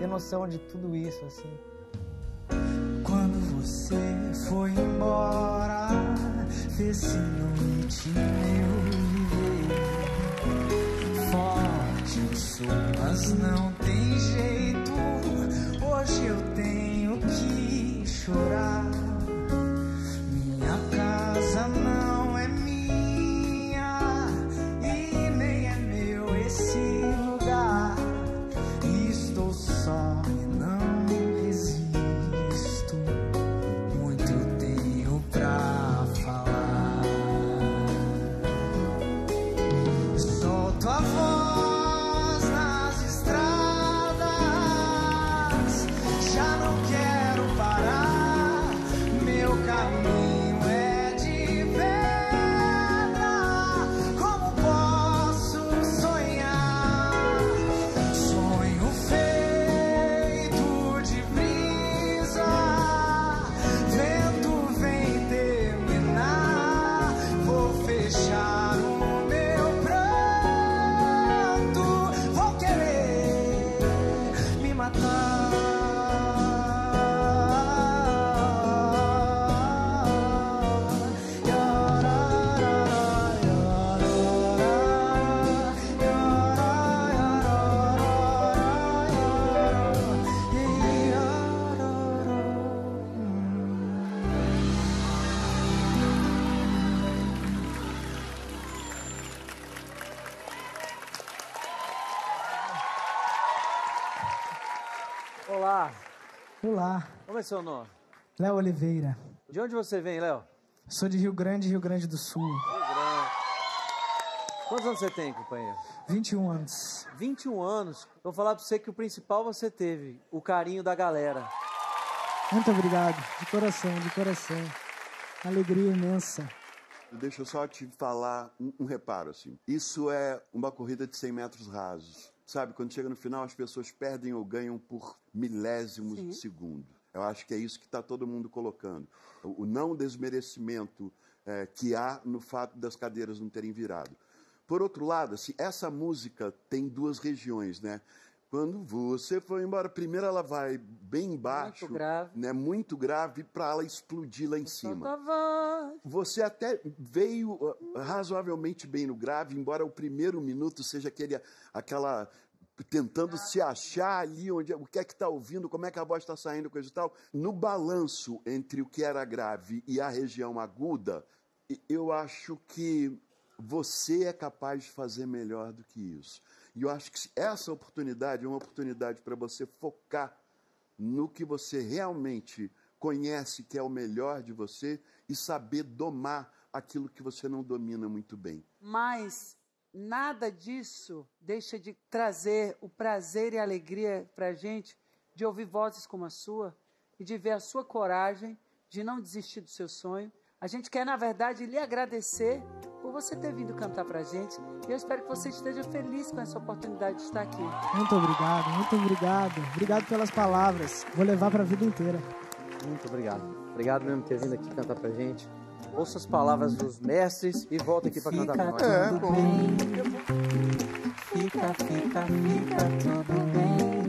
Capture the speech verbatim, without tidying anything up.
ter noção de tudo isso, assim. Quando você foi embora, fez noite meu viver. Forte eu sou, mas não tem jeito. Hoje eu tenho que chorar. Minha casa não é minha e nem é meu esse lugar. Estou só e não resisto. Muito tenho pra falar. Solto a voz nas estradas. Já não quero parar. Meu caminho é de pedra. Como posso sonhar? Sonho feito de brisa. Vento vem terminar. Vou fechar o meu pranto. Vou querer me matar. Olá, Olá, como é seu nome? Léo Oliveira. De onde você vem, Léo? Sou de Rio Grande, Rio Grande do Sul. Rio Grande. Quantos anos você tem, companheiro? vinte e um anos. vinte e um anos. Vou falar pra você que o principal você teve, o carinho da galera. Muito obrigado, de coração, de coração. Alegria imensa. Deixa eu só te falar um, um reparo, assim. Isso é uma corrida de cem metros rasos. Sabe, quando chega no final, as pessoas perdem ou ganham por milésimos Sim. de segundo. Eu acho que é isso que está todo mundo colocando. O, o não desmerecimento é, que há no fato das cadeiras não terem virado. Por outro lado, assim, essa música tem duas regiões, né? Quando você foi embora, primeiro ela vai bem embaixo, Muito grave. né? Muito grave, para ela explodir lá em cima. Solta a voz. Você até veio uh, razoavelmente bem no grave, embora o primeiro minuto seja aquele, aquela tentando se achar ali onde o que é que está ouvindo, como é que a voz está saindo, coisa e tal. No balanço entre o que era grave e a região aguda, eu acho que você é capaz de fazer melhor do que isso. E eu acho que essa oportunidade é uma oportunidade para você focar no que você realmente conhece que é o melhor de você e saber domar aquilo que você não domina muito bem. Mas nada disso deixa de trazer o prazer e a alegria para a gente de ouvir vozes como a sua e de ver a sua coragem de não desistir do seu sonho. A gente quer, na verdade, lhe agradecer por você ter vindo cantar para a gente. E eu espero que você esteja feliz com essa oportunidade de estar aqui. Muito obrigado, muito obrigado. Obrigado pelas palavras. Vou levar para a vida inteira. Muito obrigado. Obrigado mesmo por ter vindo aqui cantar pra gente. Ouça as palavras dos mestres e volta aqui pra cantar pra nós. É, bom. Fica, fica, fica tudo bem.